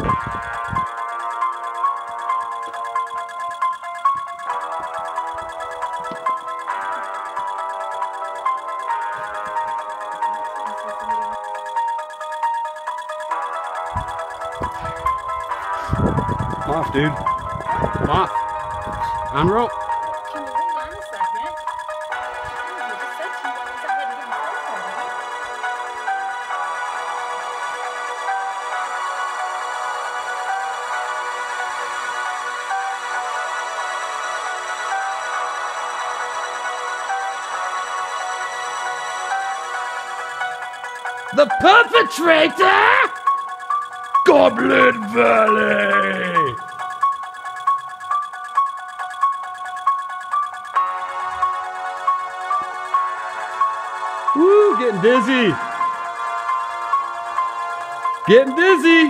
Come off, dude. Come off. On rope. Can you hold on a second? I just said to you I was ahead of the ball. The perpetrator? Goblin Valley! Woo, getting dizzy. Getting dizzy.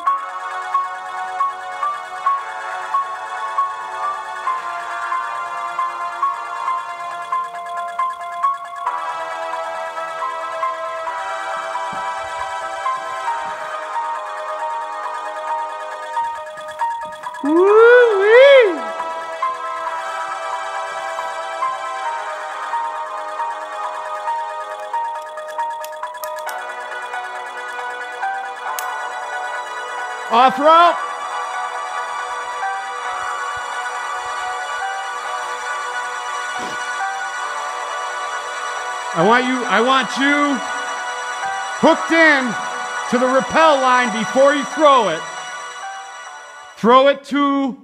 Woo-wee! Off rope. I want you hooked in to the rappel line before you throw it. Throw it to